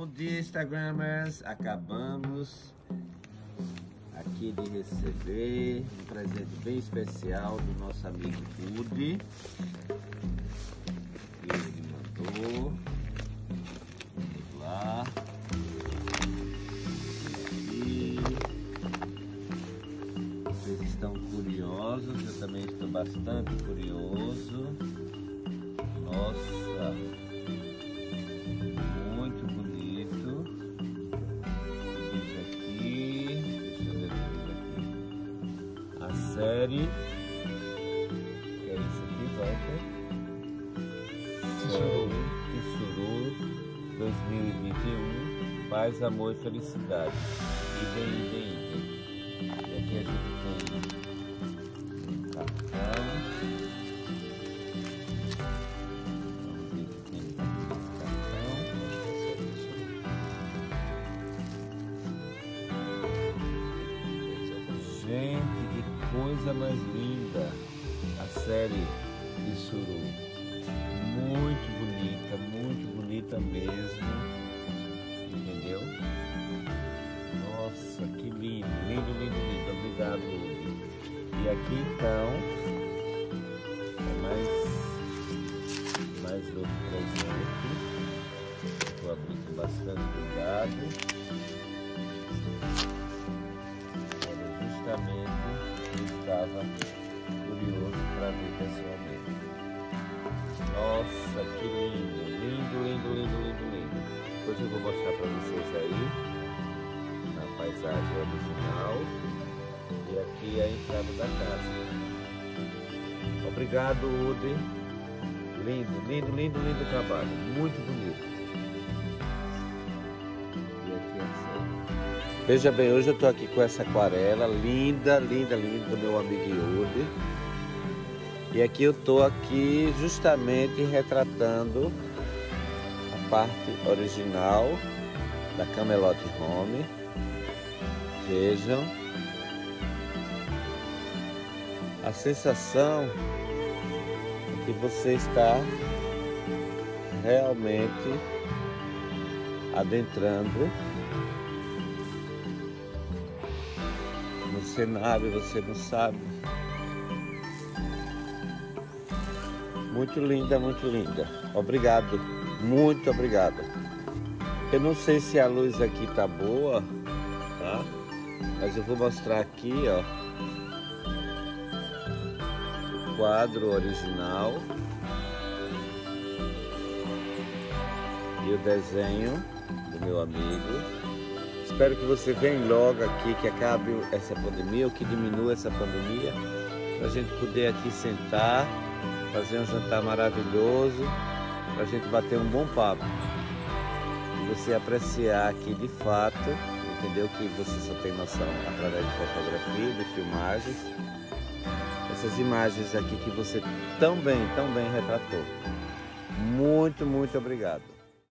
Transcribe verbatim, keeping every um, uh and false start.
Bom dia, Instagramers! Acabamos aqui de receber um presente bem especial do nosso amigo Woody. Ele mandou. Vamos lá. E vocês estão curiosos? Eu também estou bastante curioso. Nossa! Série, que é isso aqui, Walter? Tsuru dois mil e vinte e um, Paz, Amor e Felicidade. Idem, idem, idem. E aqui a gente tem um cartão. Vamos ver o que tem nesse cartão. Gente, que coisa mais linda, a série Tsuru, muito bonita, muito bonita mesmo, entendeu? Nossa, que lindo, lindo, lindo, lindo, obrigado, Woody. E aqui então, é mais, mais outro presente, vou abrir com bastante cuidado. Era justamente estava curioso para ver pessoalmente. Nossa, que lindo, lindo, lindo, lindo, lindo, lindo. Depois eu vou mostrar para vocês aí na paisagem original e aqui a entrada da casa. Obrigado, Woody. Lindo, lindo, lindo, lindo trabalho, muito bonito. Veja bem, hoje eu tô aqui com essa aquarela linda, linda, linda do meu amigo Woody. E aqui eu tô aqui justamente retratando a parte original da Camelot Home. Vejam. A sensação é que você está realmente adentrando no cenário, você não sabe. Muito linda, muito linda. Obrigado, muito obrigado. Eu não sei se a luz aqui tá boa, tá? Mas eu vou mostrar aqui, ó, o quadro original e o desenho do meu amigo. Espero que você venha logo aqui, que acabe essa pandemia, ou que diminua essa pandemia, para a gente poder aqui sentar, fazer um jantar maravilhoso, para a gente bater um bom papo. E você apreciar aqui de fato, entendeu? Que você só tem noção através de fotografia, de filmagens. Essas imagens aqui que você tão bem, tão bem retratou. Muito, muito obrigado.